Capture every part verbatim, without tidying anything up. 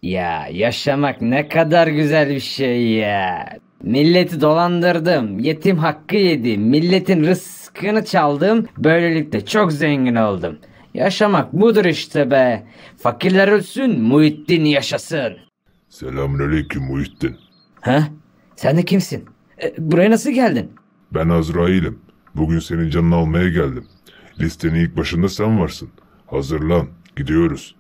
Ya yaşamak ne kadar güzel bir şey ya. Milleti dolandırdım, yetim hakkı yedim, milletin rızkını çaldım, böylelikle çok zengin oldum. Yaşamak budur işte be. Fakirler ölsün, Muhittin yaşasın. Selamünaleyküm Muhittin. Ha? Sen de kimsin? E, buraya nasıl geldin? Ben Azrail'im. Bugün senin canını almaya geldim. Listenin ilk başında sen varsın. Hazırlan, gidiyoruz.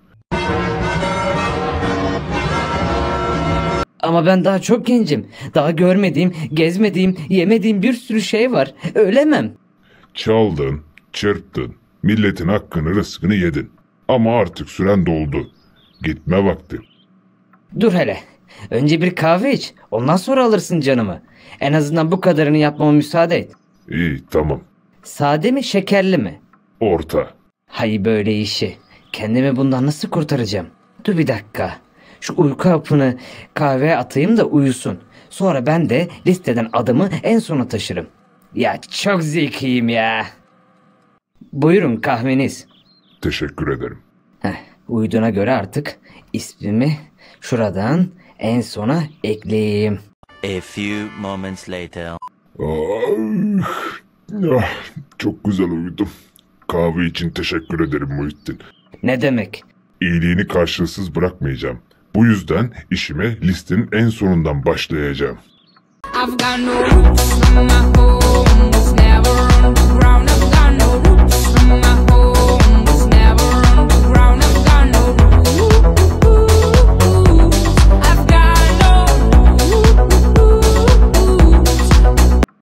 Ama ben daha çok gencim. Daha görmediğim, gezmediğim, yemediğim bir sürü şey var. Ölemem. Çaldın, çırptın, milletin hakkını rızkını yedin. Ama artık süren doldu. Gitme vakti. Dur hele. Önce bir kahve iç. Ondan sonra alırsın canımı. En azından bu kadarını yapmama müsaade et. İyi, tamam. Sade mi, şekerli mi? Orta. Hay böyle işi. Kendimi bundan nasıl kurtaracağım? Dur bir dakika. Şu uyku hapını kahveye atayım da uyusun. Sonra ben de listeden adımı en sona taşırım. Ya çok zekiyim ya. Buyurun kahveniz. Teşekkür ederim. Heh, uyuduğuna göre artık ismimi şuradan en sona ekleyeyim. A few moments later. Ah, ah, çok güzel uyudum. Kahve için teşekkür ederim Muhittin. Ne demek? İyiliğini karşılıksız bırakmayacağım. Bu yüzden işime listenin en sonundan başlayacağım. I've got no roots, my home was never on